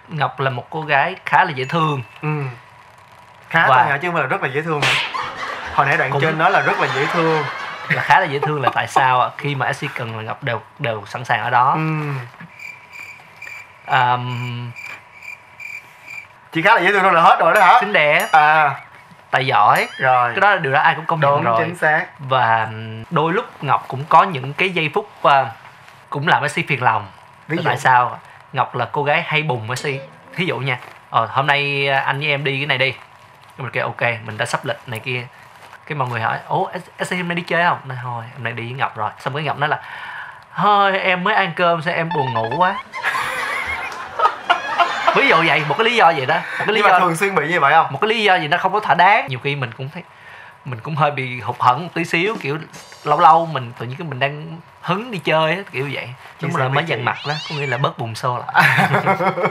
Ngọc là một cô gái khá là dễ thương. Khá Và- thôi hả chứ không phải là rất là dễ thương hả? Hồi nãy đoạn Cũng- trên nói là rất là dễ thương. Là khá là dễ thương là tại sao ạ? Khi mà SC cần là Ngọc đều sẵn sàng ở đó. Chỉ khá là dễ thương thôi là hết rồi đó hả? Xinh đẹp, À tài giỏi, rồi. cái đó là điều đó ai cũng công nhận Đúng, rồi. chính xác. Và đôi lúc Ngọc cũng có những cái giây phút cũng làm SC phiền lòng. Ví dụ? Tại sao? Ngọc là cô gái hay bùng SC. Thí dụ nha, hôm nay anh với em đi cái này đi, mình kêu ok, mình đã sắp lịch này kia, cái mọi người hỏi ủa SC hôm nay đi chơi không? Nói thôi hôm nay đi với Ngọc rồi. Xong cái Ngọc nói là thôi em mới ăn cơm sao em buồn ngủ quá. Ví dụ vậy, một cái lý do vậy đó, một cái lý Nhưng mà do thường xuyên bị như vậy không? một cái lý do gì nó không có thỏa đáng. Nhiều khi mình cũng thấy mình cũng hơi bị hụt hẫng một tí xíu, kiểu lâu lâu mình tự nhiên cái mình đang hứng đi chơi á, kiểu vậy. Đúng Chị là xem mới mấy chị. dằn mặt đó, có nghĩa là bớt bùng xô lại.